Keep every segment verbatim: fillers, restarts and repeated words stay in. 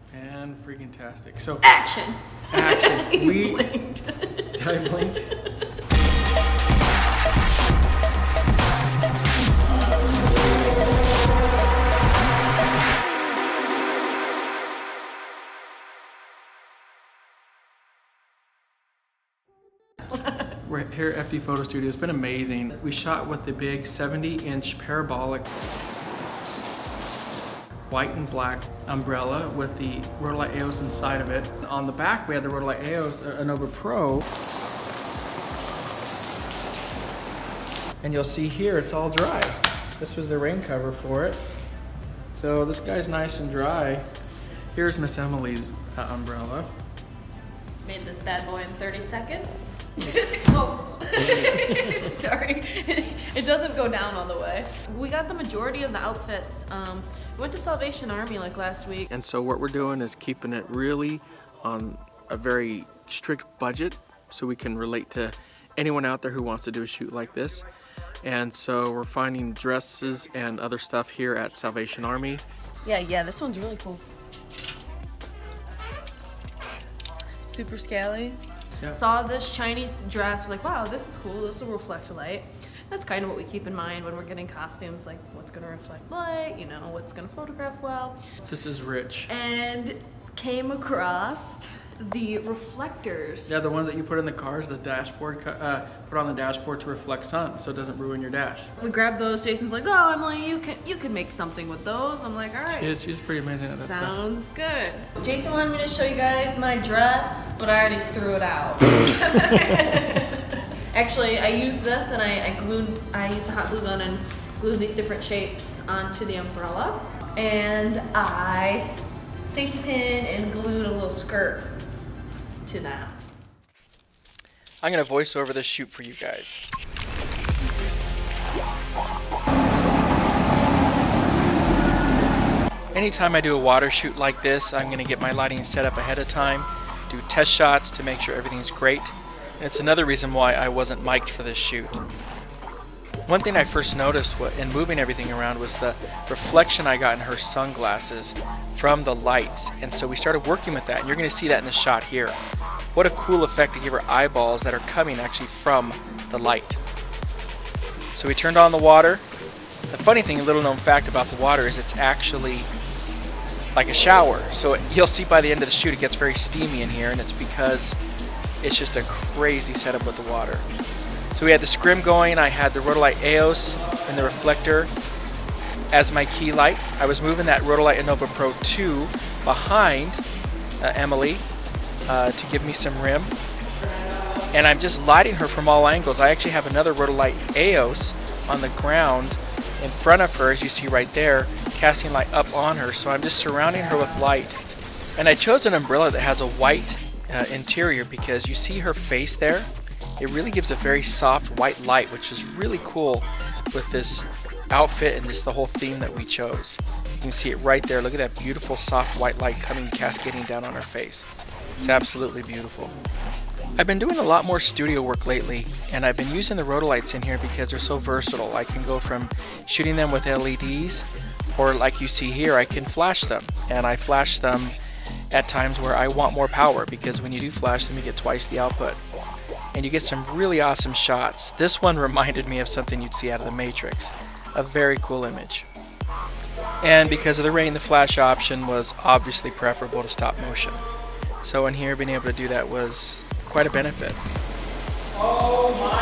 And freaking tastic. So action. Action. We blinked. Did I blink? We're here at F D Photo Studio. It's been amazing. We shot with the big seventy inch parabolic white and black umbrella with the Rotolight Aeos inside of it. On the back we had the Rotolight Aeos uh, Anova Pro. And you'll see here it's all dry. This was the rain cover for it. So this guy's nice and dry. Here's Miss Emily's uh, umbrella. Made this bad boy in thirty seconds. Oh, sorry. It doesn't go down all the way. We got the majority of the outfits. Um, we went to Salvation Army like last week. And so what we're doing is keeping it really on a very strict budget so we can relate to anyone out there who wants to do a shoot like this. And so we're finding dresses and other stuff here at Salvation Army. Yeah, yeah, this one's really cool. Super scaly. Yeah. Saw this Chinese dress, we're like, wow, this is cool, this will reflect light. That's kind of what we keep in mind when we're getting costumes, like what's gonna reflect light, you know, what's gonna photograph well. This is rich. And came across the reflectors. Yeah, the ones that you put in the cars, the dashboard, uh, put on the dashboard to reflect sun so it doesn't ruin your dash. We grabbed those, Jason's like, oh, Emily, you can you can make something with those. I'm like, all right. She is, she's pretty amazing at that Sounds stuff. Sounds good. Jason wanted me to show you guys my dress, but I already threw it out. Actually, I used this and I, I glued, I used a hot glue gun and glued these different shapes onto the umbrella. And I safety pin and glued a little skirt to that. I'm gonna voice over this shoot for you guys. Anytime I do a water shoot like this, I'm gonna get my lighting set up ahead of time, do test shots to make sure everything's great. And it's another reason why I wasn't mic'd for this shoot. One thing I first noticed in moving everything around was the reflection I got in her sunglasses from the lights. And so we started working with that, and you're gonna see that in the shot here. What a cool effect to give her eyeballs that are coming actually from the light. So we turned on the water. The funny thing, a little known fact about the water is it's actually like a shower. So it, you'll see by the end of the shoot it gets very steamy in here, and it's because it's just a crazy setup with the water. So we had the scrim going, I had the Rotolight Aeos and the reflector as my key light. I was moving that Rotolight Anova Pro two behind uh, Emily uh, to give me some rim. And I'm just lighting her from all angles. I actually have another Rotolight Aeos on the ground in front of her, as you see right there, casting light up on her. So I'm just surrounding her with light. And I chose an umbrella that has a white uh, interior because you see her face there. It really gives a very soft white light, which is really cool with this outfit and just the whole theme that we chose. You can see it right there. Look at that beautiful soft white light coming cascading down on her face. It's absolutely beautiful. I've been doing a lot more studio work lately, and I've been using the Rotolights in here because they're so versatile. I can go from shooting them with L E Ds, or like you see here, I can flash them. And I flash them at times where I want more power, because when you do flash them, you get twice the output. And you get some really awesome shots. This one reminded me of something you'd see out of the Matrix. A very cool image. And because of the rain, the flash option was obviously preferable to stop motion. So in here, being able to do that was quite a benefit. Oh my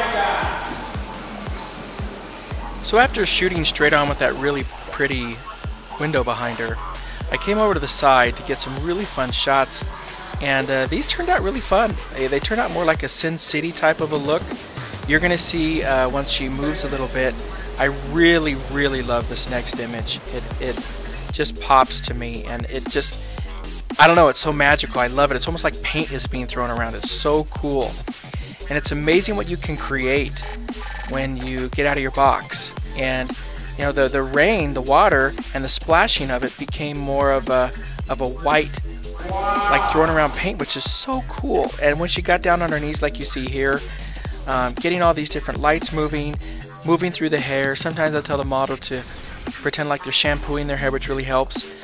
God! So after shooting straight on with that really pretty window behind her, I came over to the side to get some really fun shots. And uh, these turned out really fun. They, they turned out more like a Sin City type of a look. You're gonna see uh, once she moves a little bit. I really, really love this next image. It, it just pops to me, and it just, I don't know, it's so magical. I love it. It's almost like paint is being thrown around. It's so cool. And it's amazing what you can create when you get out of your box. And you know, the, the rain, the water, and the splashing of it became more of a, of a white, like throwing around paint, which is so cool. And when she got down on her knees, like you see here, um, getting all these different lights moving, moving through the hair. Sometimes I tell the model to pretend like they're shampooing their hair, which really helps.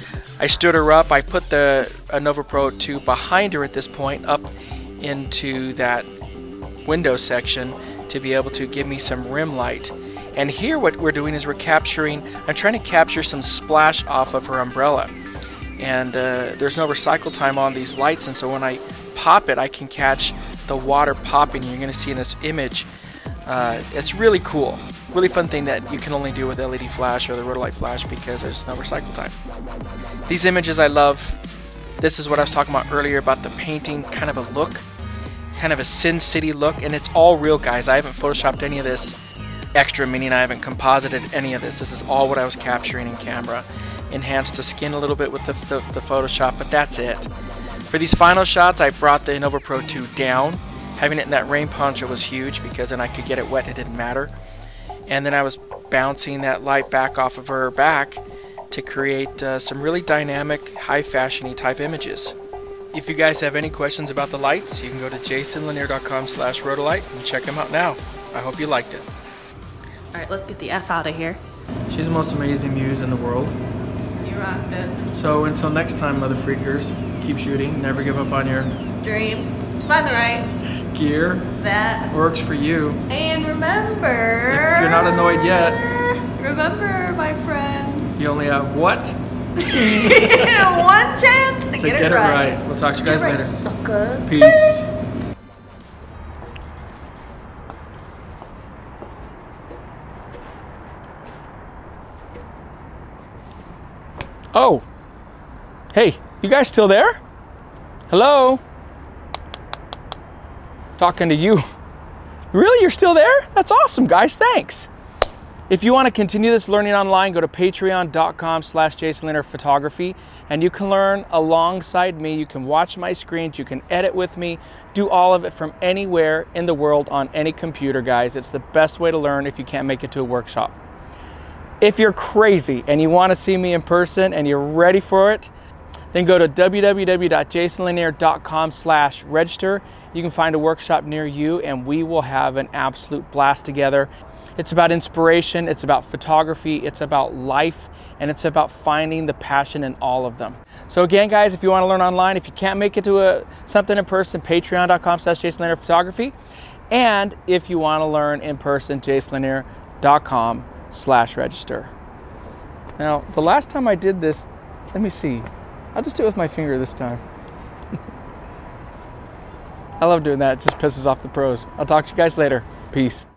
I stood her up. I put the Anova Pro two behind her at this point, up into that window section to be able to give me some rim light. And here what we're doing is we're capturing, I'm trying to capture some splash off of her umbrella. And uh, there's no recycle time on these lights, and so when I pop it, I can catch the water popping. You're going to see in this image. Uh, it's really cool. Really fun thing that you can only do with L E D flash or the Rotolight flash because there's no recycle time. These images I love. This is what I was talking about earlier about the painting, kind of a look, kind of a Sin City look, and it's all real, guys. I haven't photoshopped any of this extra, meaning I haven't composited any of this. This is all what I was capturing in camera. Enhanced the skin a little bit with the, the, the Photoshop, but that's it. For these final shots, I brought the Anova Pro two down. Having it in that rain poncho was huge because then I could get it wet, it didn't matter. And then I was bouncing that light back off of her back to create uh, some really dynamic, high fashion-y type images. If you guys have any questions about the lights, you can go to jason lanier dot com slash rotolight and check them out now. I hope you liked it. Alright, let's get the F out of here. She's the most amazing muse in the world. You rocked it. So until next time, Mother Freakers, keep shooting, never give up on your dreams. Find the right gear that works for you. And remember, if you're not annoyed yet, remember, my friends, you only have what? One chance to, to get, get it, it right. right. We'll talk to you guys right, later. Suckers. Peace. Peace. Oh, hey, you guys still there? Hello? Talking to you. Really, you're still there? That's awesome, guys, thanks. If you want to continue this learning online, go to patreon dot com slash jason lanier photography, and you can learn alongside me. You can watch my screens, you can edit with me, do all of it from anywhere in the world on any computer, guys. It's the best way to learn if you can't make it to a workshop. If you're crazy and you want to see me in person and you're ready for it, then go to w w w dot jason lanier dot com slash register. You can find a workshop near you and we will have an absolute blast together. It's about inspiration, it's about photography, it's about life, and it's about finding the passion in all of them. So again, guys, if you want to learn online, if you can't make it to a, something in person, patreon dot com slash jason lanier photography. And if you want to learn in person, jason lanier dot com slash register. Now, the last time I did this, let me see. I'll just do it with my finger this time. I love doing that. It just pisses off the pros. I'll talk to you guys later. Peace.